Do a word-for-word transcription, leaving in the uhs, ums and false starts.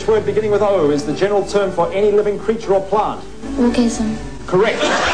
Which word beginning with O is the general term for any living creature or plant? Organism. Correct.